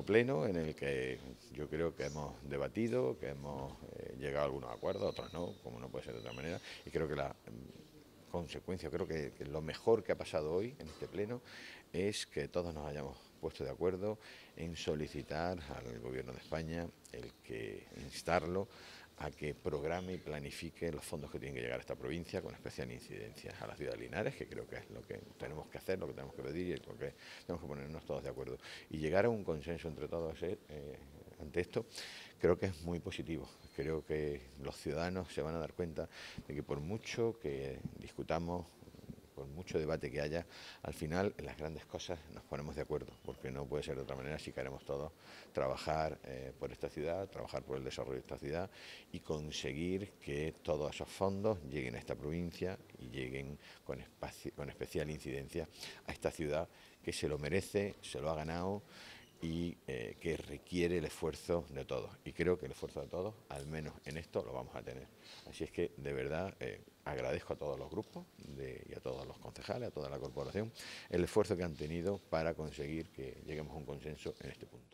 pleno en el que yo creo que hemos debatido, que hemos llegado a algunos acuerdos, otros no, como no puede ser de otra manera, y creo que la consecuencia, creo que lo mejor que ha pasado hoy en este pleno es que todos nos hayamos puesto de acuerdo en solicitar al Gobierno de España el que instarlo a que programe y planifique los fondos que tienen que llegar a esta provincia con especial incidencia a la ciudad de Linares, que creo que es lo que tenemos que hacer, lo que tenemos que pedir y lo que tenemos que ponernos todos de acuerdo. Y llegar a un consenso entre todos ante esto, creo que es muy positivo. Creo que los ciudadanos se van a dar cuenta de que por mucho que discutamos, por mucho debate que haya, al final en las grandes cosas nos ponemos de acuerdo, porque no puede ser de otra manera si queremos todos trabajar por esta ciudad, trabajar por el desarrollo de esta ciudad y conseguir que todos esos fondos lleguen a esta provincia y lleguen con especial incidencia a esta ciudad que se lo merece, se lo ha ganado y que requiere el esfuerzo de todos. Y creo que el esfuerzo de todos, al menos en esto, lo vamos a tener. Así es que, de verdad, agradezco a todos los grupos y a todos los concejales, a toda la corporación, el esfuerzo que han tenido para conseguir que lleguemos a un consenso en este punto.